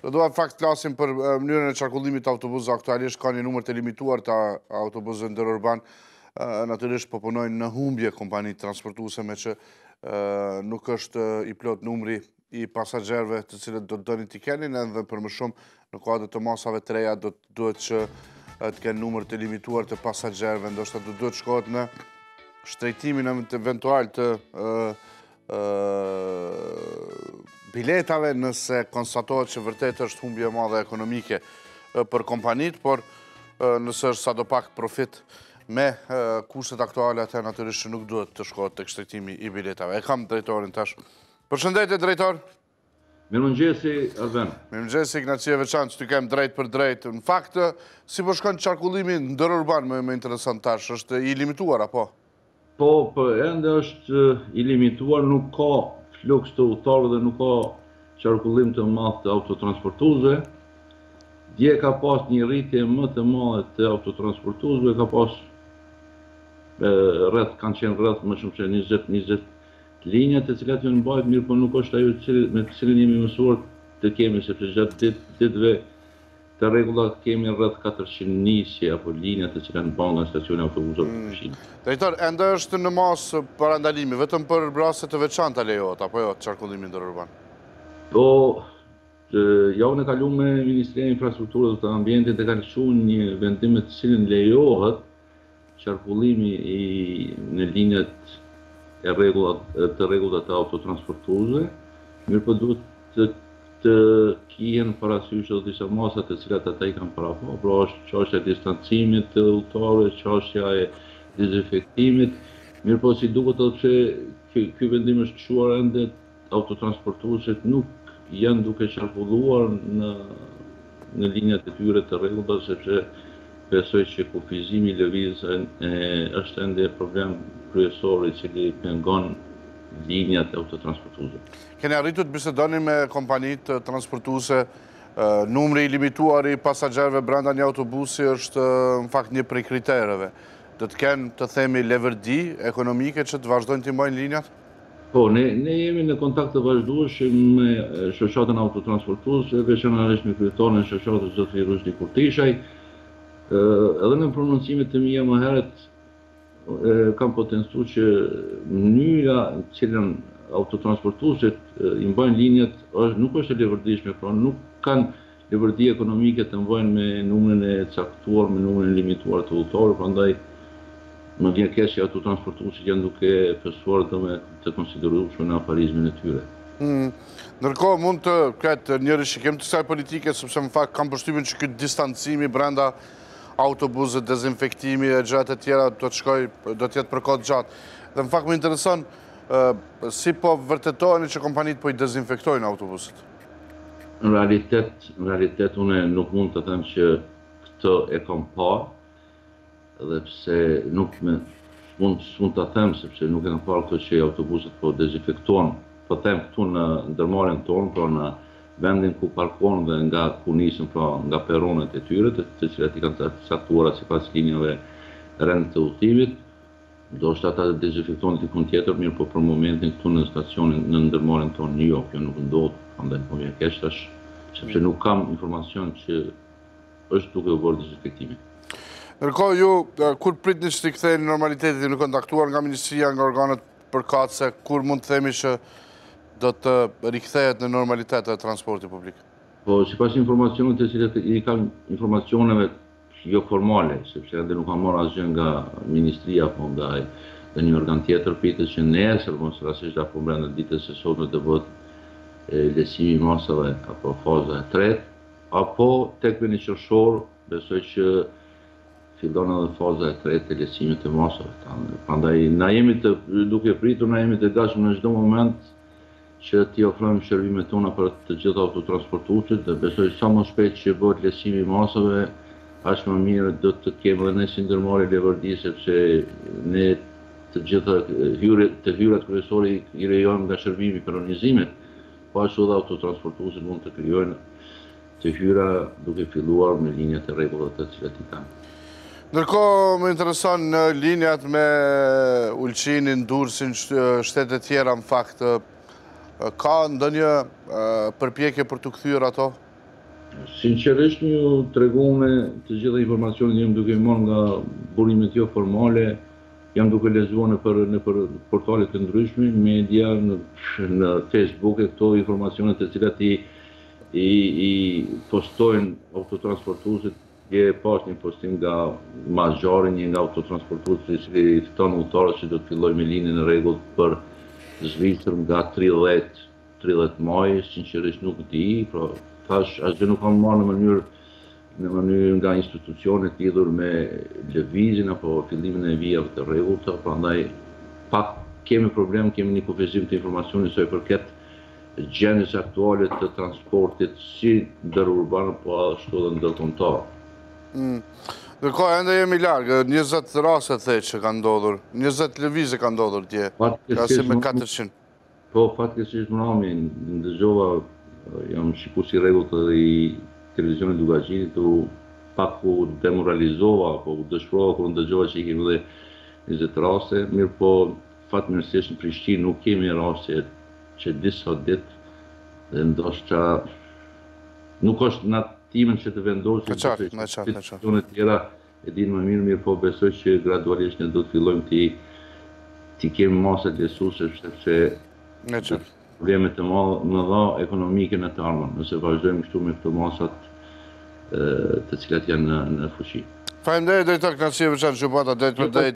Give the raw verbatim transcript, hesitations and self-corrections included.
Do në fakt klasim për mënyrën e qarkullimit të autobusëve aktualisht, ka një numër të limituar të autobusëve ndërurban, natyrisht po punojnë në humbje kompanitë transportuese me që nuk është i plot numri i pasagjerëve të cilët do të donin t'i kenin, edhe për më shumë në kuadër të masave të reja do të duhet që të kenë numër të limituar të pasagjerëve, ndoshta do duhet shkohet në shtrejtimin eventual të biletave nëse konstatohet që vërtet është humbje e madhe ekonomike për kompanit, por nëse është sa do pak profit me kushtet aktuale, atë natyrisht nuk duhet të shkohet të shtrejtimi i biletave. E kam drejtorin tash. Përshëndetje, drejtor. Mirëmëngjesi, Arben. Mirëmëngjesi, Ignacie Veçantë, që të kem drejt për drejt. Në fakt, si po shkon qarkullimi ndërurban më interesant tash, është i limituar, apo? Po, për ende është i limituar, nuk ka fluks të udhëtarëve dhe nuk ka qarkullim të madh të autotransportuesve. Dje ka pas një rritje më të madhe të autotransportuesve, ka pas rreth, kanë qenë rreth më shumë se njëzet njëzet linja të cilat janë mbajtur, mirë po nuk është ajo me të cilën jemi mësuar të kemi, sepse gjatë ditëve të rregullat kemi rreth katërqind nisje apo linja të cilat mbahen nga stacioni autobusëve të Prishtinës. Drejtor, ende është në masë parandalimi, vetëm për raste të veçanta lejohet apo jo qarkullimi ndërurban? Po, javën e kaluar me Ministria e Infrastrukturës dhe të Ambientit e ka lëshuar një vendim të cilin lejohet qarkullimi në linjat e rregullat të rregullat të autotransportuesve, mirë po duhet të të kihen parasysh edhe disa masa të cilat ata i kanë parapo, pra është çështja e distancimit të udhëtarëve, çështja e dezinfektimit, mirë po si duket edhe pse ky vendim është çuar ende autotransportuesit nuk janë duke qarkulluar në në linjat e tyre të rregullta, sepse besoj që kufizimi i lëvizjes është ende problem kryesor i cili pengon linjat e autotransportuesve. Keni arritur të bisedoni me kompanitë transportuese, numri i limituar i pasagjerëve brenda një autobusi është në fakt një prej kritereve. Do të kenë, të themi, leverdi ekonomike që të vazhdojnë të mbajnë linjat? Po, ne, ne jemi në kontakt të vazhdueshëm me shoqatën autotransportuese, veçanërisht me kryetarin e shoqatës zotëri Rushdi Kurtishaj. Edhe në prononcimet të mia më herët kam potencu që mënyra në cilën autotransportuesit i mbajnë linjat nuk është e leverdishme, pra nuk kanë leverdi ekonomike të mbajnë me numrin e caktuar, me numrin e limituar të udhëtarëve, prandaj më vjen keq që autotransportuesit janë duke pësuar dhe me të konsiderueshme në afarizmin e tyre. Ndërkohë mund të ketë një rishikim të kësaj politike, sepse në fakt kam përshtypjen që ky distancimi brenda autobusët, dezinfektimi e gjërat e tjera do të shkoj, do të jetë për kohë të gjatë. Dhe në fakt më intereson si po vërtetoheni që kompanitë po i dezinfektojnë autobusët? Në realitet, në realitet unë nuk mund të them që këtë e kam parë, edhe pse nuk me mund mund ta them sepse nuk e kam parë këtë që autobusët po dezinfektohen. Po them këtu në ndërmarrjen tonë, pra në vendin ku parkohen dhe nga ku nisën, pra nga peronet e tyre, të, të cilat i kanë caktuara sipas linjave rend të udhëtimit. Do është ata të dezinfektohen dikun tjetër, mirë po për momentin këtu në stacionin në ndërmarrjen tonë jo, kjo nuk ndodh, prandaj po vjen keq tash, sepse nuk kam informacion që është duke u bërë dezinfektimi. Ndërkohë ju, kur pritni që t'i ktheheni normalitetit, jeni kontaktuar nga Ministria, nga organet përkatëse, kur mund të themi që do të rikthehet në normalitet e transporti publik? Po, sipas informacionit të cilat i kam informacioneve jo formale, sepse ende nuk kam marrë asgjë nga Ministria apo nga një organ tjetër, pritet që nesër, mos rastësisht apo brenda ditës së sotme të bëhet lehtësimi i masave apo faza e tretë, apo tek vini qershor, besoj që fillon edhe faza e tretë e lehtësimit të masave. Prandaj na jemi të duke pritur, na jemi të gatshëm në çdo moment që t'i ofrojmë shërbimet tona për të gjithë autotransportuesit dhe besoj sa më shpejt që bëhet lehtësimi i masave, aq më mirë do të kemi edhe ne si ndërmarrje leverdi, sepse ne të gjitha hyrjet të hyrat kryesore i krijojmë nga shërbimi i peronizimit, po ashtu edhe autotransportuesit mund të krijojnë të hyra duke filluar me linjat e rregullta të cilat i kanë. Ndërkohë më intereson në linjat me Ulqinin, Durrësin, shtete tjera në fakt, ka ndonjë përpjekje për të kthyer ato? Sinqerisht ju tregune të gjitha informacionet jam duke marrë nga burimet jo formale, jam duke lexuar në për në për portale të ndryshme, media, në, në Facebook e këto informacione të cilat i i, i postojnë autotransportuesit. Dje pas një postim nga Mazgjari, një nga autotransportuesit i cili fton udhëtarët që do të fillojë me linjën e rregullt për Zvicër nga tridhjetë maj, sinqerisht nuk di, pra thash asgjë nuk kam marrë në mënyrë në mënyrë nga institucionet lidhur me lëvizjen apo fillimin e vijave të rregullta, prandaj pak kemi problem, kemi një kufizim të informacionit sa i përket gjendjes aktuale të transportit si ndërurban po ashtu edhe ndërkombëtar. Mm. Ndërkohë ende jemi larg, njëzet raste the që kanë ndodhur, njëzet lëvizje kanë ndodhur dje, krahasim me katërqind. Po, fatkeqësisht më rami, ndëgjova, jam shikues i rregullt edhe i televizionit Dugaqinit, u pak u demoralizova, apo u dëshpërova kur ndëgjova që i kemi dhe njëzet raste, mirë po fatmirësisht në Prishtinë nuk kemi raste që disa ditë dhe ndoshta nuk është në timen që të vendosim Me qartë, me qartë, me qartë. Situacionet tjera e dinë më mirë, mirë po besoj që gradualisht ne do të fillojmë të ti kemi masat lesuese sepse Me qartë. problemet të mëdha ekonomike në të ardhmen, nëse vazhdojmë kështu me këto masat të cilat janë në, në fuqi. Faleminderit drejtor Knaqësie Veçantë Gjubata, drejt për drejt.